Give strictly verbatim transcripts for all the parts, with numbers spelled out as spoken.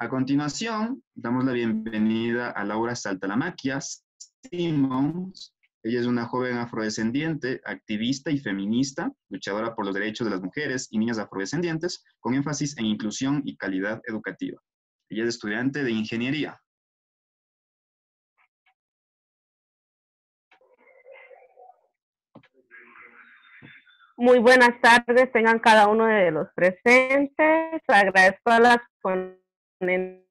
A continuación, damos la bienvenida a Laura Saltalamacchia Simons. Ella es una joven afrodescendiente, activista y feminista, luchadora por los derechos de las mujeres y niñas afrodescendientes, con énfasis en inclusión y calidad educativa. Ella es estudiante de ingeniería. Muy buenas tardes, tengan cada uno de los presentes. Agradezco a las ponentes.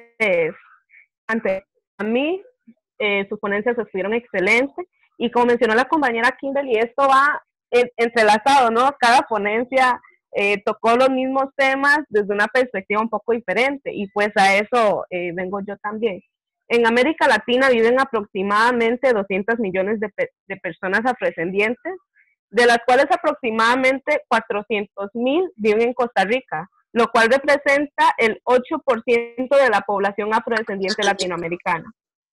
Ante a mí, eh, sus ponencias estuvieron excelentes. Y como mencionó la compañera Kimberly, esto va en, entrelazado, ¿no? Cada ponencia eh, tocó los mismos temas desde una perspectiva un poco diferente. Y pues a eso eh, vengo yo también. En América Latina viven aproximadamente doscientos millones de, pe de personas afrodescendientes, de las cuales aproximadamente cuatrocientos mil viven en Costa Rica, lo cual representa el ocho por ciento de la población afrodescendiente latinoamericana.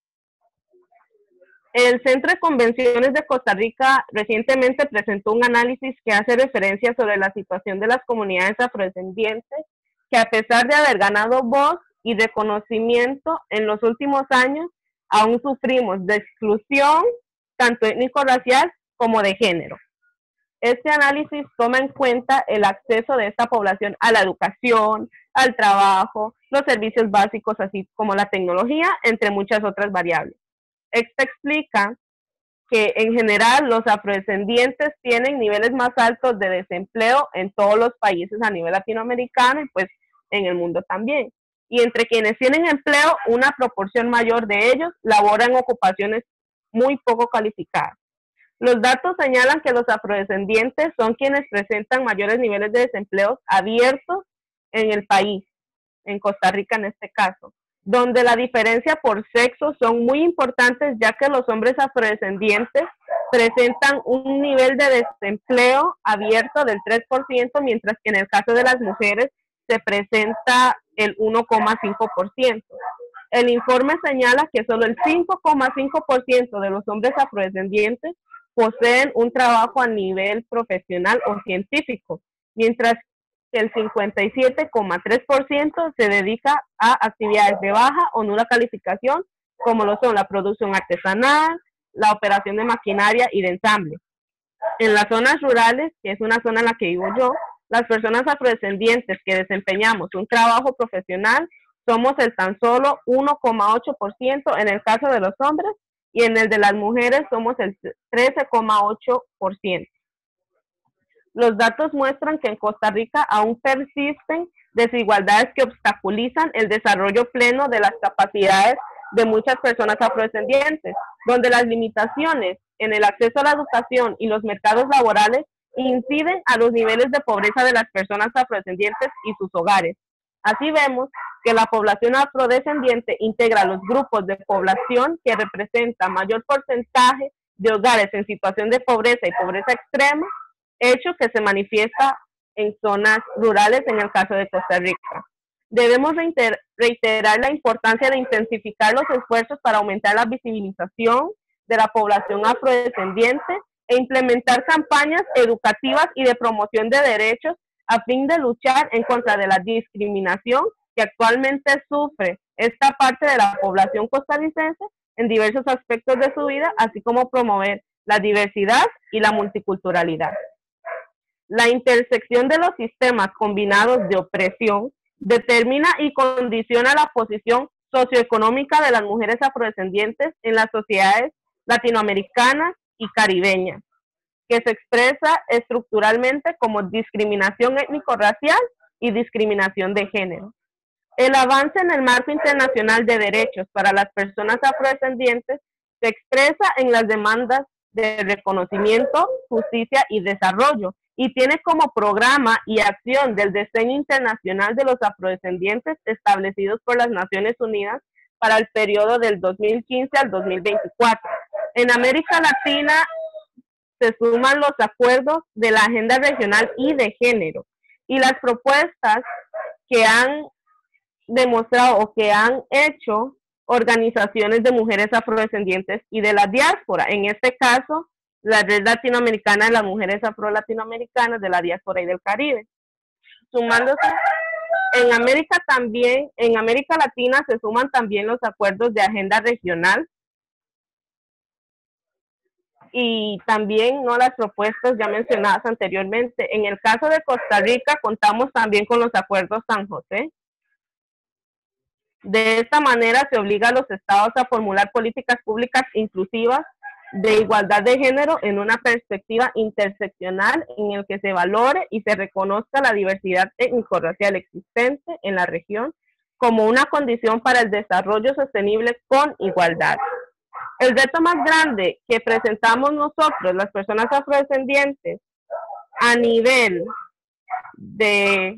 El Centro de Convenciones de Costa Rica recientemente presentó un análisis que hace referencia sobre la situación de las comunidades afrodescendientes, que a pesar de haber ganado voz y reconocimiento en los últimos años, aún sufrimos de exclusión, tanto étnico-racial como de género. Este análisis toma en cuenta el acceso de esta población a la educación, al trabajo, los servicios básicos, así como la tecnología, entre muchas otras variables. Esto explica que en general los afrodescendientes tienen niveles más altos de desempleo en todos los países a nivel latinoamericano y pues en el mundo también. Y entre quienes tienen empleo, una proporción mayor de ellos laboran ocupaciones muy poco calificadas. Los datos señalan que los afrodescendientes son quienes presentan mayores niveles de desempleo abiertos en el país, en Costa Rica en este caso, donde la diferencia por sexo son muy importantes, ya que los hombres afrodescendientes presentan un nivel de desempleo abierto del tres por ciento, mientras que en el caso de las mujeres se presenta el uno coma cinco por ciento. El informe señala que solo el cinco coma cinco por ciento de los hombres afrodescendientes poseen un trabajo a nivel profesional o científico, mientras que el cincuenta y siete coma tres por ciento se dedica a actividades de baja o nula calificación, como lo son la producción artesanal, la operación de maquinaria y de ensamble. En las zonas rurales, que es una zona en la que vivo yo, las personas afrodescendientes que desempeñamos un trabajo profesional somos el tan solo uno coma ocho por ciento en el caso de los hombres, y en el de las mujeres somos el trece coma ocho por ciento. Los datos muestran que en Costa Rica aún persisten desigualdades que obstaculizan el desarrollo pleno de las capacidades de muchas personas afrodescendientes, donde las limitaciones en el acceso a la educación y los mercados laborales inciden a los niveles de pobreza de las personas afrodescendientes y sus hogares. Así vemos que la población afrodescendiente integra los grupos de población que representan mayor porcentaje de hogares en situación de pobreza y pobreza extrema, hecho que se manifiesta en zonas rurales en el caso de Costa Rica. Debemos reiterar la importancia de intensificar los esfuerzos para aumentar la visibilización de la población afrodescendiente e implementar campañas educativas y de promoción de derechos a fin de luchar en contra de la discriminación que actualmente sufre esta parte de la población costarricense en diversos aspectos de su vida, así como promover la diversidad y la multiculturalidad. La intersección de los sistemas combinados de opresión determina y condiciona la posición socioeconómica de las mujeres afrodescendientes en las sociedades latinoamericanas y caribeñas, que se expresa estructuralmente como discriminación étnico-racial y discriminación de género. El avance en el marco internacional de derechos para las personas afrodescendientes se expresa en las demandas de reconocimiento, justicia y desarrollo, y tiene como programa y acción del diseño internacional de los afrodescendientes establecidos por las Naciones Unidas para el periodo del dos mil quince al dos mil veinticuatro. En América Latina se suman los acuerdos de la Agenda Regional y de Género y las propuestas que han demostrado o que han hecho organizaciones de mujeres afrodescendientes y de la diáspora, en este caso la Red Latinoamericana de las Mujeres Afro-Latinoamericanas de la Diáspora y del Caribe. Sumándose en América también, en América Latina se suman también los acuerdos de agenda regional y también no las propuestas ya mencionadas anteriormente. En el caso de Costa Rica contamos también con los acuerdos San José. De esta manera se obliga a los estados a formular políticas públicas inclusivas de igualdad de género en una perspectiva interseccional en el que se valore y se reconozca la diversidad étnico-racial existente en la región como una condición para el desarrollo sostenible con igualdad. El reto más grande que presentamos nosotros, las personas afrodescendientes, a nivel de,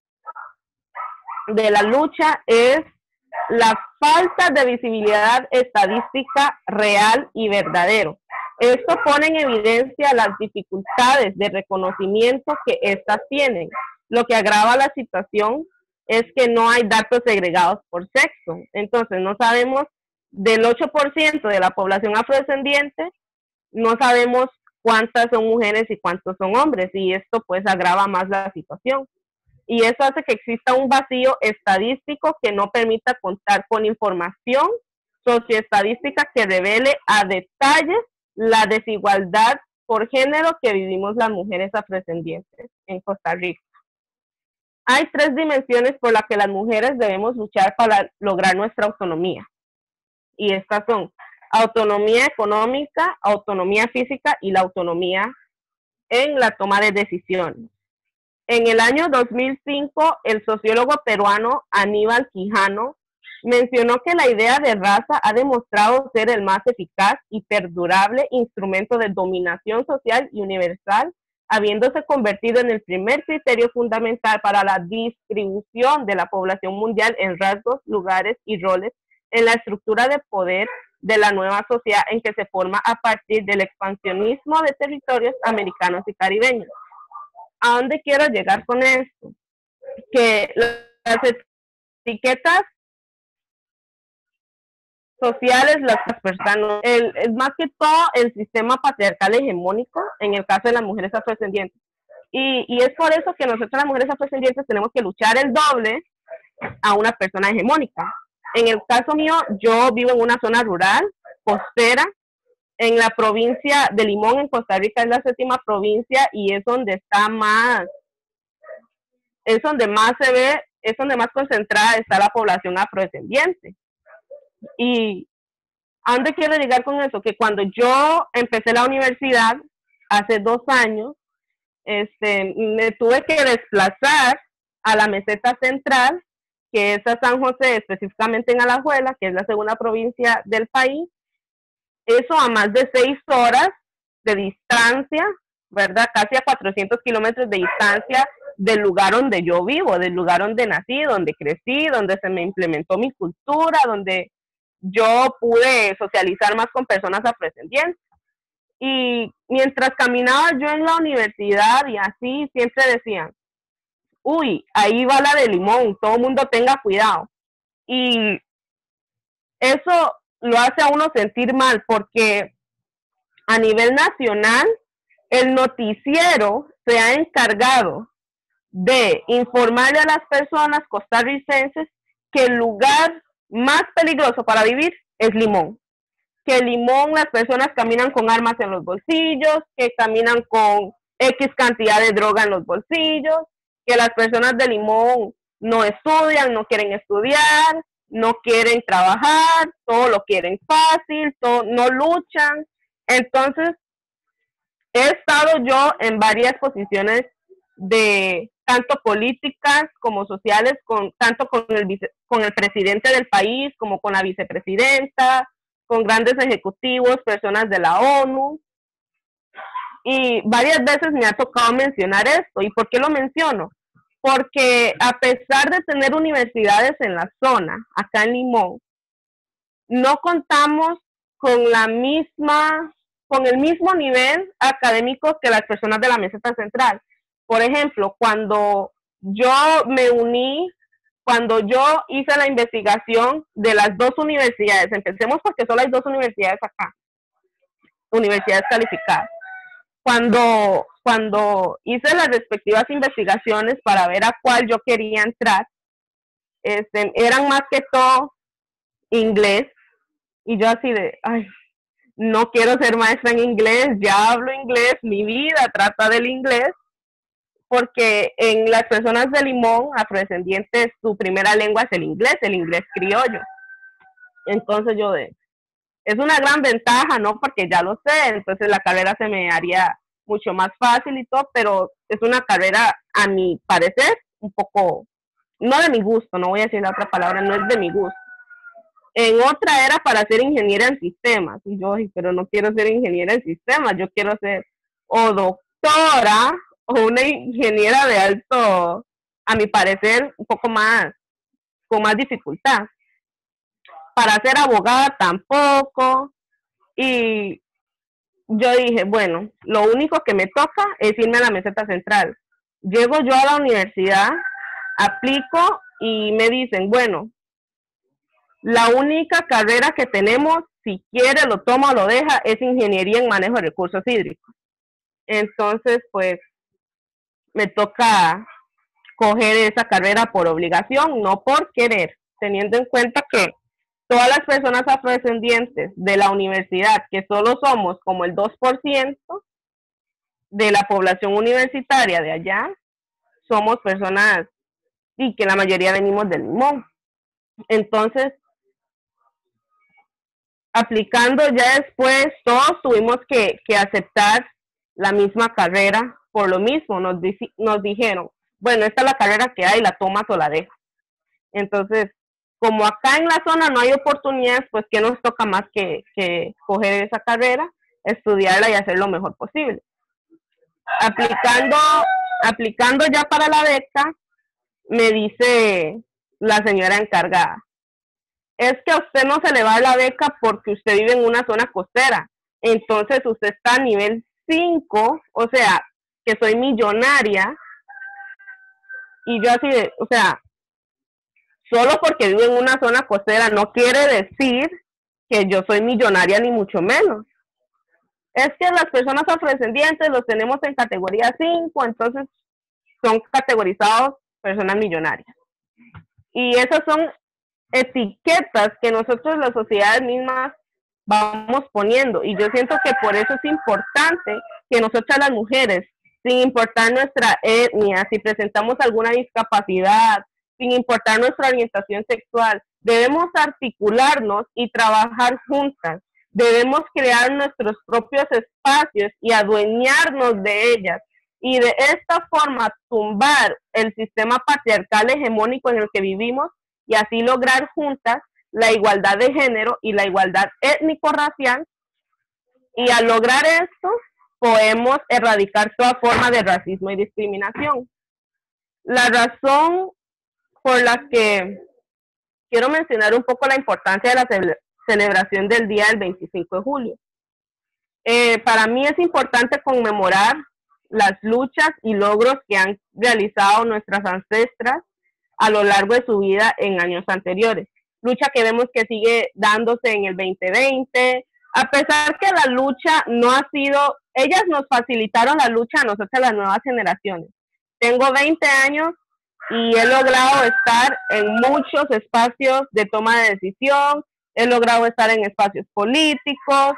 de la lucha es la falta de visibilidad estadística real y verdadero. Esto pone en evidencia las dificultades de reconocimiento que éstas tienen. Lo que agrava la situación es que no hay datos segregados por sexo. Entonces, no sabemos del ocho por ciento de la población afrodescendiente, no sabemos cuántas son mujeres y cuántos son hombres, y esto pues agrava más la situación. Y eso hace que exista un vacío estadístico que no permita contar con información socioestadística que revele a detalle la desigualdad por género que vivimos las mujeres afrodescendientes en Costa Rica. Hay tres dimensiones por las que las mujeres debemos luchar para lograr nuestra autonomía. Y estas son autonomía económica, autonomía física y la autonomía en la toma de decisiones. En el año dos mil cinco, el sociólogo peruano Aníbal Quijano mencionó que la idea de raza ha demostrado ser el más eficaz y perdurable instrumento de dominación social y universal, habiéndose convertido en el primer criterio fundamental para la distribución de la población mundial en rasgos, lugares y roles en la estructura de poder de la nueva sociedad en que se forma a partir del expansionismo de territorios americanos y caribeños. ¿A dónde quiero llegar con esto? Que las etiquetas sociales, las personas, el, es más que todo el sistema patriarcal hegemónico en el caso de las mujeres afrodescendientes. Y, y es por eso que nosotros las mujeres afrodescendientes tenemos que luchar el doble a una persona hegemónica. En el caso mío, yo vivo en una zona rural, costera, en la provincia de Limón, en Costa Rica, es la séptima provincia y es donde está más, es donde más se ve, es donde más concentrada está la población afrodescendiente. Y ¿a dónde quiero llegar con eso? Que cuando yo empecé la universidad, hace dos años, este, me tuve que desplazar a la meseta central, que es a San José, específicamente en Alajuela, que es la segunda provincia del país. Eso a más de seis horas de distancia, ¿verdad? Casi a cuatrocientos kilómetros de distancia del lugar donde yo vivo, del lugar donde nací, donde crecí, donde se me implementó mi cultura, donde yo pude socializar más con personas afrodescendientes. Y mientras caminaba yo en la universidad y así, siempre decían, uy, ahí va la de Limón, todo el mundo tenga cuidado. Y eso lo hace a uno sentir mal porque a nivel nacional el noticiero se ha encargado de informarle a las personas costarricenses que el lugar más peligroso para vivir es Limón. Que Limón las personas caminan con armas en los bolsillos, que caminan con X cantidad de droga en los bolsillos, que las personas de Limón no estudian, no quieren estudiar, no quieren trabajar, todo lo quieren fácil, todo, no luchan. Entonces, he estado yo en varias posiciones de tanto políticas como sociales, con, tanto con el, vice, con el presidente del país como con la vicepresidenta, con grandes ejecutivos, personas de la ONU. Y varias veces me ha tocado mencionar esto. ¿Y por qué lo menciono? Porque a pesar de tener universidades en la zona, acá en Limón, no contamos con la misma, con el mismo nivel académico que las personas de la meseta central. Por ejemplo, cuando yo me uní, cuando yo hice la investigación de las dos universidades, empecemos porque solo hay dos universidades acá, universidades calificadas. Cuando, cuando hice las respectivas investigaciones para ver a cuál yo quería entrar, este, eran más que todo inglés, y yo así de, ay, no quiero ser maestra en inglés, ya hablo inglés, mi vida trata del inglés, porque en las personas de Limón, afrodescendientes, su primera lengua es el inglés, el inglés criollo. Entonces yo de, es una gran ventaja, ¿no? Porque ya lo sé, entonces la carrera se me haría mucho más fácil y todo, pero es una carrera, a mi parecer, un poco, no de mi gusto, no voy a decir la otra palabra, no es de mi gusto. En otra era para ser ingeniera en sistemas, y yo, pero no quiero ser ingeniera en sistemas, yo quiero ser o doctora o una ingeniera de alto, a mi parecer, un poco más, con más dificultad. Para ser abogada tampoco, y yo dije, bueno, lo único que me toca es irme a la meseta central. Llego yo a la universidad, aplico y me dicen, bueno, la única carrera que tenemos, si quiere lo toma o lo deja, es ingeniería en manejo de recursos hídricos. Entonces, pues, me toca coger esa carrera por obligación, no por querer, teniendo en cuenta que todas las personas afrodescendientes de la universidad, que solo somos como el dos por ciento de la población universitaria de allá, somos personas y que la mayoría venimos del Limón. Entonces, aplicando ya después, todos tuvimos que, que aceptar la misma carrera por lo mismo. Nos, nos dijeron, bueno, esta es la carrera que hay, la tomas o la dejas. Entonces, como acá en la zona no hay oportunidades, pues ¿qué nos toca más que, que coger esa carrera, estudiarla y hacer lo mejor posible? Aplicando, aplicando ya para la beca, me dice la señora encargada, es que a usted no se le va la beca porque usted vive en una zona costera, entonces usted está a nivel cinco, o sea, que soy millonaria, y yo así de, o sea, solo porque vivo en una zona costera no quiere decir que yo soy millonaria ni mucho menos. Es que las personas afrodescendientes los tenemos en categoría cinco, entonces son categorizados personas millonarias. Y esas son etiquetas que nosotros, las sociedades mismas, vamos poniendo. Y yo siento que por eso es importante que nosotras las mujeres, sin importar nuestra etnia, si presentamos alguna discapacidad, sin importar nuestra orientación sexual, debemos articularnos y trabajar juntas. Debemos crear nuestros propios espacios y adueñarnos de ellas. Y de esta forma tumbar el sistema patriarcal hegemónico en el que vivimos y así lograr juntas la igualdad de género y la igualdad étnico-racial. Y al lograr esto, podemos erradicar toda forma de racismo y discriminación. La razón por la que quiero mencionar un poco la importancia de la ce celebración del día del veinticinco de julio. Eh, para mí es importante conmemorar las luchas y logros que han realizado nuestras ancestras a lo largo de su vida en años anteriores. Lucha que vemos que sigue dándose en el veinte veinte, a pesar que la lucha no ha sido, ellas nos facilitaron la lucha a nosotras las nuevas generaciones. Tengo veinte años y he logrado estar en muchos espacios de toma de decisión, he logrado estar en espacios políticos,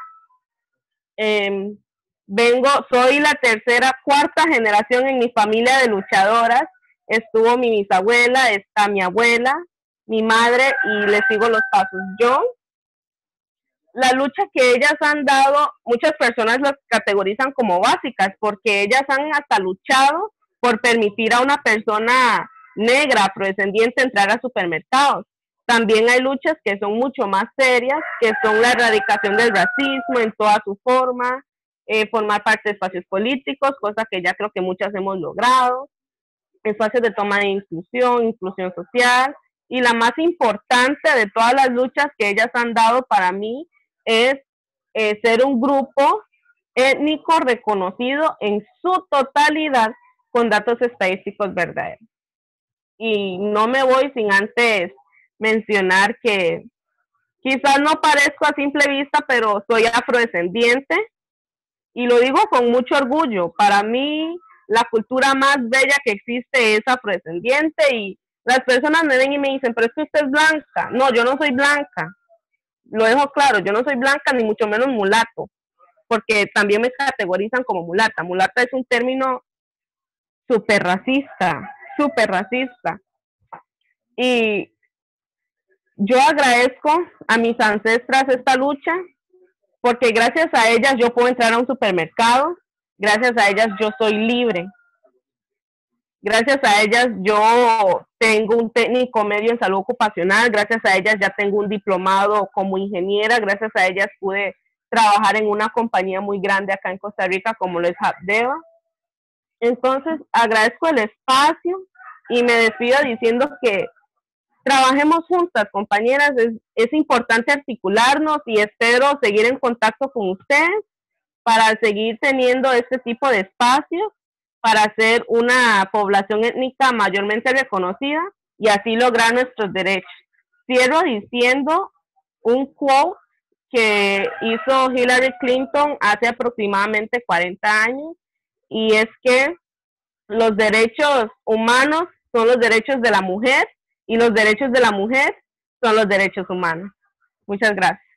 eh, vengo, soy la tercera, cuarta generación en mi familia de luchadoras, estuvo mi bisabuela, está mi abuela, mi madre y le sigo los pasos. Yo, la lucha que ellas han dado, muchas personas las categorizan como básicas porque ellas han hasta luchado por permitir a una persona negra, afrodescendiente, entrar a supermercados. También hay luchas que son mucho más serias, que son la erradicación del racismo en toda su forma, eh, formar parte de espacios políticos, cosa que ya creo que muchas hemos logrado, espacios de toma de inclusión, inclusión social, y la más importante de todas las luchas que ellas han dado para mí es eh, ser un grupo étnico reconocido en su totalidad con datos estadísticos verdaderos. Y no me voy sin antes mencionar que quizás no parezco a simple vista, pero soy afrodescendiente y lo digo con mucho orgullo. Para mí la cultura más bella que existe es afrodescendiente y las personas me ven y me dicen, pero es que usted es blanca. No, yo no soy blanca. Lo dejo claro, yo no soy blanca ni mucho menos mulato, porque también me categorizan como mulata. Mulata es un término súper racista, súper racista. Y yo agradezco a mis ancestras esta lucha, porque gracias a ellas yo puedo entrar a un supermercado, gracias a ellas yo soy libre. Gracias a ellas yo tengo un técnico medio en salud ocupacional, gracias a ellas ya tengo un diplomado como ingeniera, gracias a ellas pude trabajar en una compañía muy grande acá en Costa Rica como lo es Habdeba. Entonces agradezco el espacio y me despido diciendo que trabajemos juntas, compañeras, es, es importante articularnos y espero seguir en contacto con ustedes para seguir teniendo este tipo de espacios, para ser una población étnica mayormente reconocida y así lograr nuestros derechos. Cierro diciendo un quote que hizo Hillary Clinton hace aproximadamente cuarenta años, y es que los derechos humanos son los derechos de la mujer y los derechos de la mujer son los derechos humanos. Muchas gracias.